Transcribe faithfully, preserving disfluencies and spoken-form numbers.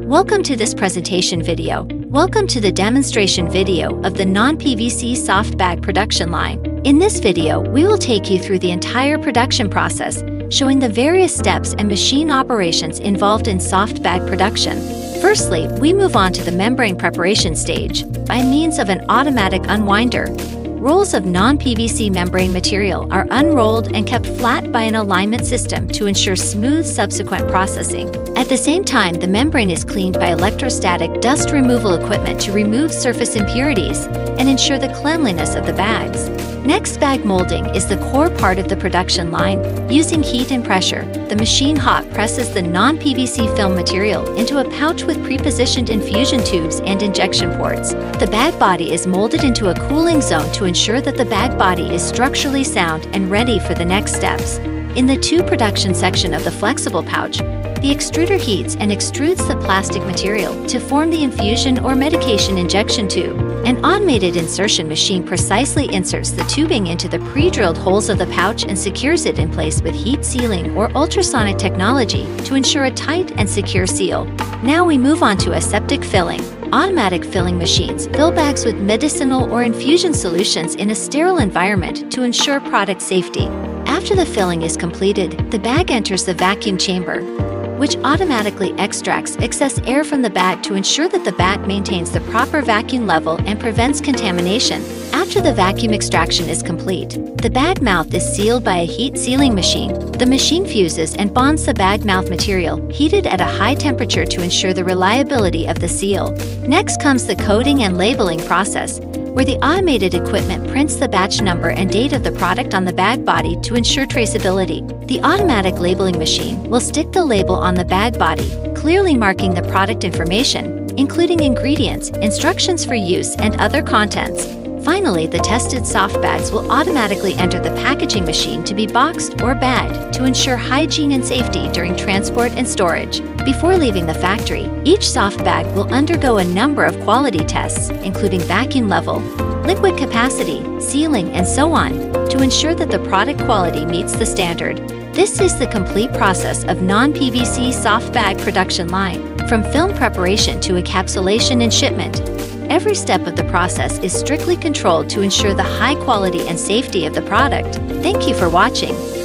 Welcome to this presentation video. Welcome to the demonstration video of the non P V C soft bag production line. In this video, we will take you through the entire production process, showing the various steps and machine operations involved in soft bag production. Firstly, we move on to the membrane preparation stage by means of an automatic unwinder. Rolls of non P V C membrane material are unrolled and kept flat by an alignment system to ensure smooth subsequent processing. At the same time, the membrane is cleaned by electrostatic dust removal equipment to remove surface impurities and ensure the cleanliness of the bags. Next, bag molding is the core part of the production line. Using heat and pressure, the machine hot presses the non P V C film material into a pouch with pre-positioned infusion tubes and injection ports. The bag body is molded into a cooling zone to ensure that the bag body is structurally sound and ready for the next steps. In the tube production section of the flexible pouch, the extruder heats and extrudes the plastic material to form the infusion or medication injection tube. An automated insertion machine precisely inserts the tubing into the pre-drilled holes of the pouch and secures it in place with heat sealing or ultrasonic technology to ensure a tight and secure seal. Now we move on to aseptic filling. Automatic filling machines fill bags with medicinal or infusion solutions in a sterile environment to ensure product safety. After the filling is completed, the bag enters the vacuum chamber, which automatically extracts excess air from the bag to ensure that the bag maintains the proper vacuum level and prevents contamination. After the vacuum extraction is complete, the bag mouth is sealed by a heat sealing machine. The machine fuses and bonds the bag mouth material, heated at a high temperature to ensure the reliability of the seal. Next comes the coding and labeling process, where the automated equipment prints the batch number and date of the product on the bag body to ensure traceability. The automatic labeling machine will stick the label on the bag body, clearly marking the product information, including ingredients, instructions for use, and other contents. Finally, the tested soft bags will automatically enter the packaging machine to be boxed or bagged to ensure hygiene and safety during transport and storage. Before leaving the factory, each soft bag will undergo a number of quality tests, including vacuum level, liquid capacity, sealing, and so on, to ensure that the product quality meets the standard. This is the complete process of non P V C soft bag production line, from film preparation to encapsulation and shipment. Every step of the process is strictly controlled to ensure the high quality and safety of the product. Thank you for watching.